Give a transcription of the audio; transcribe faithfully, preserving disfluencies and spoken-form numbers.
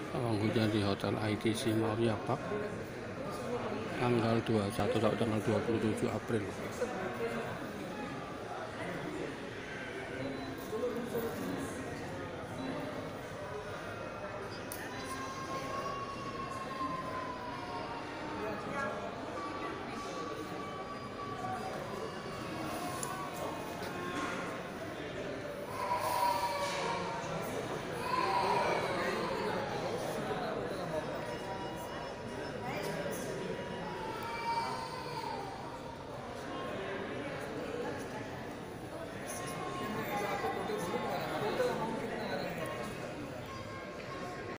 Pawang hujan di Hotel I T C Maria Park tanggal dua puluh satu sampai tanggal dua puluh tujuh April.